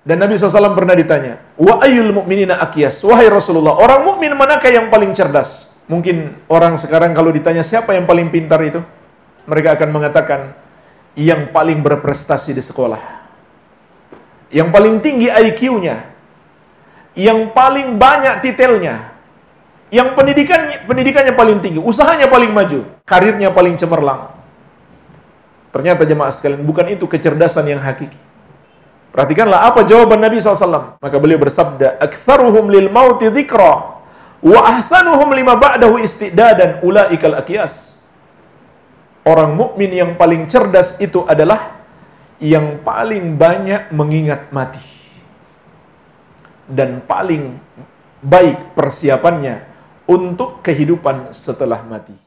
Dan Nabi SAW pernah ditanya, wa ayyul mu'minina aqyas, wahai Rasulullah, orang mukmin manakah yang paling cerdas? Mungkin orang sekarang kalau ditanya siapa yang paling pintar itu, mereka akan mengatakan yang paling berprestasi di sekolah, yang paling tinggi IQ-nya, yang paling banyak titelnya, yang pendidikannya paling tinggi, usahanya paling maju, karirnya paling cemerlang. Ternyata jemaah sekalian, bukan itu kecerdasan yang hakiki. Perhatikanlah apa jawaban Nabi SAW. Maka beliau bersabda, "Aktsaruhum lil mauti dzikra wa ahsanuhum lima ba'dahu istidadan ulaikal aqyas." Orang mukmin yang paling cerdas itu adalah yang paling banyak mengingat mati dan paling baik persiapannya untuk kehidupan setelah mati.